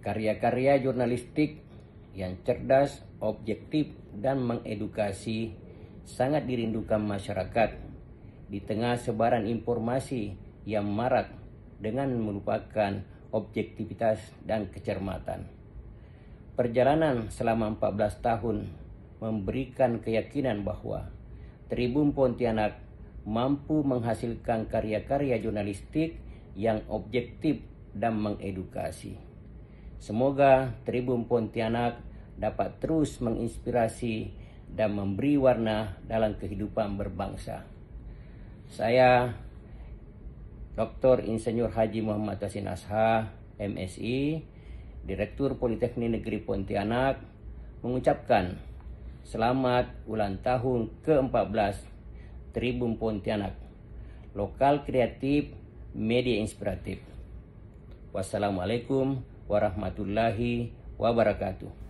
Karya-karya jurnalistik yang cerdas, objektif, dan mengedukasi sangat dirindukan masyarakat di tengah sebaran informasi yang marak dengan melupakan objektivitas dan kecermatan. Perjalanan selama 14 tahun memberikan keyakinan bahwa Tribun Pontianak mampu menghasilkan karya-karya jurnalistik yang objektif dan mengedukasi. Semoga Tribun Pontianak dapat terus menginspirasi dan memberi warna dalam kehidupan berbangsa. Saya Dr. Insinyur Haji Muhammad Tasin Ashha, MSI, Direktur Politeknik Negeri Pontianak, mengucapkan selamat ulang tahun ke-14 Tribun Pontianak, lokal kreatif, media inspiratif. Wassalamualaikum warahmatullahi wabarakatuh.